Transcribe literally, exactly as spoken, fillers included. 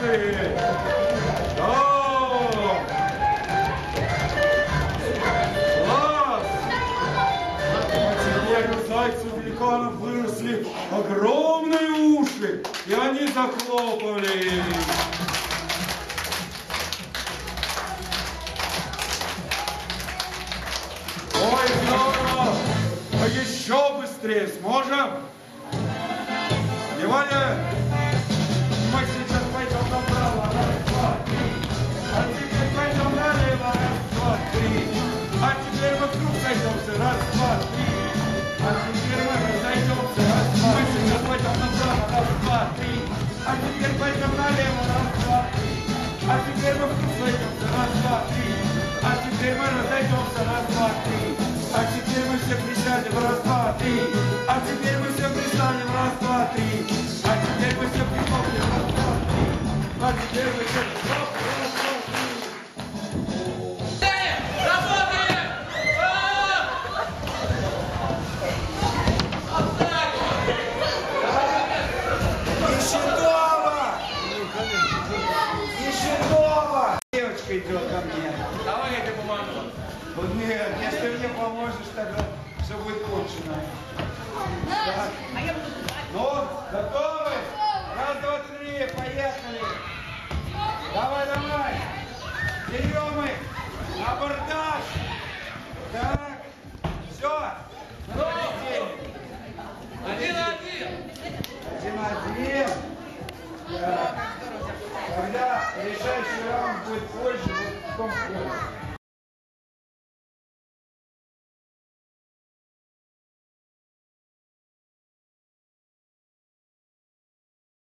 уши. Да. Класс. А теперь у зайцев великанов выросли огромные уши, и они захлопали. Ой, здорово! А еще быстрее сможем? Внимание! Мы сейчас пойдем направо, раз, два, три. А теперь пойдем налево, раз, два, три. А теперь мы вдруг сойдемся, раз, два, три. А теперь мы разойдемся, раз, два, мы сейчас пойдем направо, раз, два, три. А теперь пойдем налево, раз, два, три. А теперь мы вдруг сойдемся, раз, два, три. А теперь мы разойдемся, раз, два, три. А теперь мы все присядем, раз, два, три. А теперь мы все пристанем, раз, два, три. А теперь мы все прихлопнем, раз, два, три. А теперь мы все прихлопнем, раз, два, три. Работаем! Ищедова! Ищедова! Девочка идет ко мне. Давай я тебе помогу. Вот нет, если мне поможешь, тогда все будет кончено. Так. Ну, готовы? Раз, два, три, поехали. Давай, давай. Берем их. Абордаж. Да.